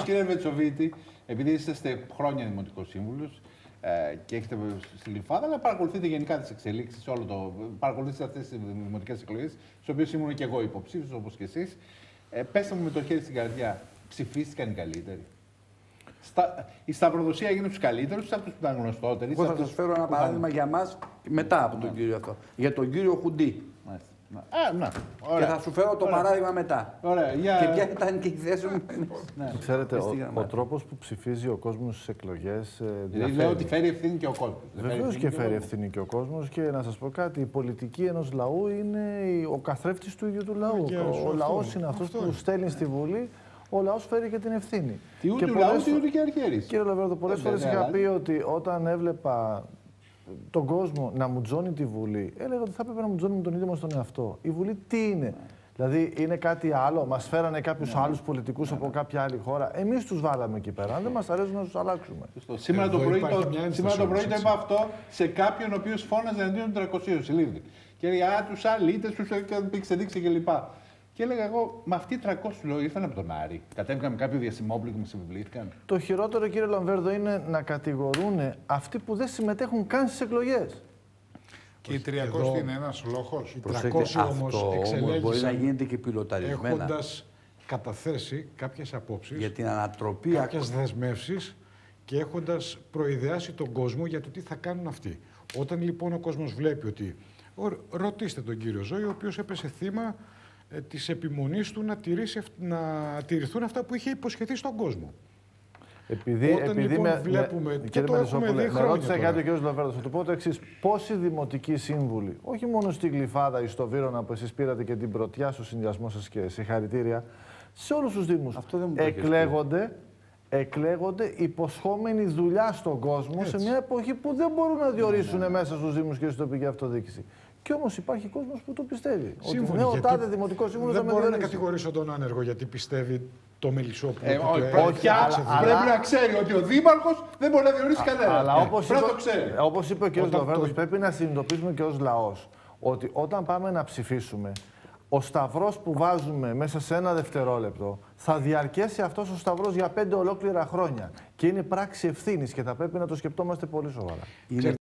κύριε Βετσοβίτη, επειδή είσαστε χρόνια δημοτικός σύμβουλος και έχετε στη Γλυφάδα, αλλά παρακολουθείτε γενικά τις εξελίξεις, παρακολουθείτε αυτές τις δημοτικές εκλογές, στις οποίες ήμουν και εγώ υποψήφιος, όπως και εσείς. Πέστε μου με το χέρι στην καρδιά, ψηφίστηκαν οι καλύτεροι? Η σταυροδοσία έγινε στους καλύτερους, από τους που ήταν γνωστότεροι. Εγώ θα σας φέρω ένα παράδειγμα για μας μετά από τον κύριο αυτό. Για τον κύριο Χουντή. Και θα σου φέρω το παράδειγμα μετά. Και ποια ήταν και η θέση μου. Ξέρετε, ο τρόπος που ψηφίζει ο κόσμος στις εκλογές. Λέω ότι φέρει ευθύνη και ο κόσμος. Βεβαίως και φέρει ευθύνη και ο κόσμος. Και να σας πω κάτι, η πολιτική ενός λαού είναι ο καθρέφτης του ίδιου του λαού. Ο λαός είναι αυτός που στέλνει στη Βουλή. Ο λαός φέρει και την ευθύνη. Τι ούτε του λαού, τι ούτε και αρχαίρης. Κύριε Λοβέρδο, πολλές φορές είχα πει ότι όταν έβλεπα τον κόσμο να μουτζώνει τη Βουλή, έλεγα ότι θα έπρεπε να μουτζώνουμε τον ίδιο μας τον εαυτό. Η Βουλή τι είναι? Δηλαδή είναι κάτι άλλο? Μας φέρανε κάποιους άλλους πολιτικούς από κάποια άλλη χώρα. Εμείς τους βάλαμε εκεί πέρα. Αν δεν μας αρέσουν να τους αλλάξουμε. Σήμερα το πρωί το είπα αυτό σε κάποιον ο οποίος φώναζε εναντίον των 300 συλλήφθη. Και έλεγε τους αλήτες, τους εξεδείξε κλπ. Και έλεγα εγώ, μα αυτοί οι 300 λόγοι ήρθαν από τον Άρη. Κατέβηκαν με κάποιο διασημόπλο και με συμβλήθηκαν. Το χειρότερο, κύριε Λαμβέρδο, είναι να κατηγορούν αυτοί που δεν συμμετέχουν καν στις εκλογές. Και οι 300 είναι ένας λόγος. Οι 300 όμως μπορεί να γίνεται και πιλοταρισμένα. Έχοντας καταθέσει κάποιες απόψεις, για την ανατροπή, κάποιες δεσμεύσεις και έχοντας προειδεάσει τον κόσμο για το τι θα κάνουν αυτοί. Όταν λοιπόν ο κόσμος βλέπει ότι. Ρωτήστε τον κύριο Ζώη, ο οποίος έπεσε θύμα της επιμονής του να τηρηθούν αυτά που είχε υποσχεθεί στον κόσμο. Όταν λοιπόν βλέπουμε και το έχουμε δει χρόνια. Ρώτησε κάτι ο κ. Λοβέρδος, θα του πω το εξής. Πόσοι δημοτικοί σύμβουλοι, όχι μόνο στη Γλυφάδα ή στο Βύρωνα που εσείς πήρατε και την πρωτιά στο συνδυασμό σας και συγχαρητήρια, σε όλους τους δήμους εκλέγονται υποσχόμενη δουλειά στον κόσμο σε μια εποχή που δεν μπορούν να διορίσουν μέσα στους δήμους και στην τοπική αυτοδιοίκηση. Κι όμως υπάρχει κόσμος που το πιστεύει. Σύμφωνοι, ότι ο τάδε δημοτικό σύμβουλο δεν θα με μπορώ διορίσει. να κατηγορήσω τον άνεργο γιατί πιστεύει το Μελισσόπουλο. Όχι, πρέπει να ξέρει ότι ο δήμαρχος δεν μπορεί να διορίσει κανένα. Αλλά όπως είπε ο κ. Λοβέρδος, πρέπει να συνειδητοποιήσουμε και ως λαός ότι όταν πάμε να ψηφίσουμε, ο σταυρός που βάζουμε μέσα σε ένα δευτερόλεπτο θα διαρκέσει αυτός ο σταυρός για 5 ολόκληρα χρόνια. Και είναι πράξη ευθύνης και θα πρέπει να το σκεπτόμαστε πολύ σοβαρά.